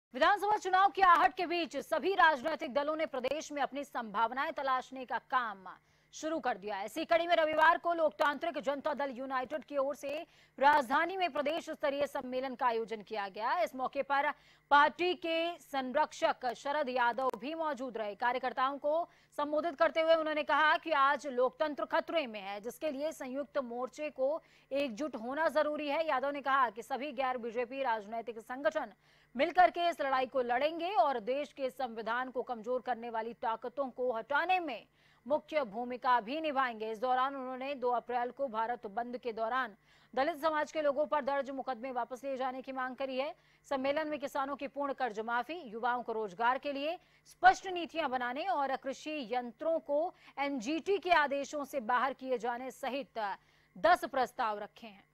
विधानसभा चुनाव की आहट के बीच सभी राजनीतिक दलों ने प्रदेश में अपनी संभावनाएं तलाशने का काम शुरू कर दिया है। इसी कड़ी में रविवार को लोकतांत्रिक जनता दल यूनाइटेड की ओर से राजधानी में प्रदेश स्तरीय सम्मेलन का आयोजन किया गया। इस मौके पर पार्टी के संरक्षक शरद यादव भी मौजूद रहे। कार्यकर्ताओं को संबोधित करते हुए उन्होंने कहा कि आज लोकतंत्र खतरे में है, जिसके लिए संयुक्त मोर्चे को एकजुट होना जरूरी है। यादव ने कहा कि सभी गैर बीजेपी राजनीतिक संगठन मिलकर के इस लड़ाई को लड़ेंगे और देश के संविधान को कमजोर करने वाली ताकतों को हटाने में मुख्य भूमिका भी निभाएंगे। इस दौरान उन्होंने 2 अप्रैल को भारत बंद के दौरान दलित समाज के लोगों पर दर्ज मुकदमे वापस लिए जाने की मांग करी है। सम्मेलन में किसानों की पूर्ण कर्ज माफी, युवाओं को रोजगार के लिए स्पष्ट नीतियां बनाने और कृषि यंत्रों को एनजीटी के आदेशों से बाहर किए जाने सहित 10 प्रस्ताव रखे हैं।